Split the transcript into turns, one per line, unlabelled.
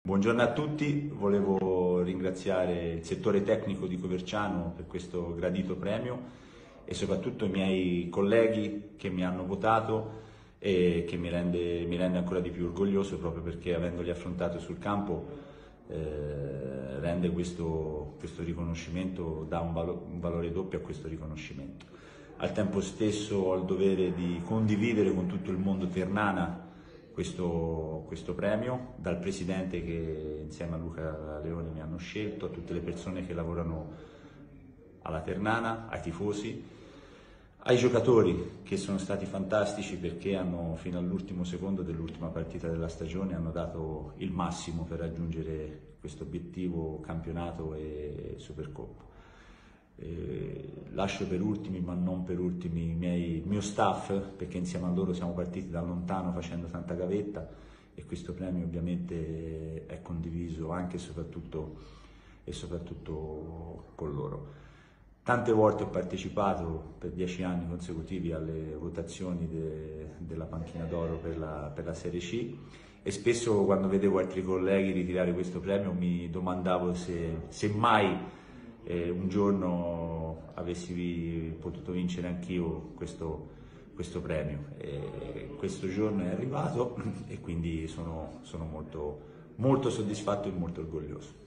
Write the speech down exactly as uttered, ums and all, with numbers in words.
Buongiorno a tutti, volevo ringraziare il settore tecnico di Coverciano per questo gradito premio e soprattutto i miei colleghi che mi hanno votato e che mi rende, mi rende ancora di più orgoglioso proprio perché avendoli affrontato sul campo eh, rende questo, questo riconoscimento, dà un, valo, un valore doppio a questo riconoscimento. Al tempo stesso ho il dovere di condividere con tutto il mondo Ternana questo, questo premio, dal Presidente che insieme a Luca Leoni mi hanno scelto, a tutte le persone che lavorano alla Ternana, ai tifosi, ai giocatori che sono stati fantastici perché hanno fino all'ultimo secondo dell'ultima partita della stagione hanno dato il massimo per raggiungere questo obiettivo campionato e Supercoppa. Eh, lascio per ultimi, ma non per ultimi, i miei, il mio staff, perché insieme a loro siamo partiti da lontano facendo tanta gavetta e questo premio ovviamente è condiviso anche e soprattutto, e soprattutto con loro. Tante volte ho partecipato per dieci anni consecutivi alle votazioni de, della panchina d'oro per la, per la Serie C e spesso quando vedevo altri colleghi ritirare questo premio mi domandavo se, se mai eh, un giorno avessi potuto vincere anch'io questo, questo premio. E questo giorno è arrivato e quindi sono, sono molto, molto soddisfatto e molto orgoglioso.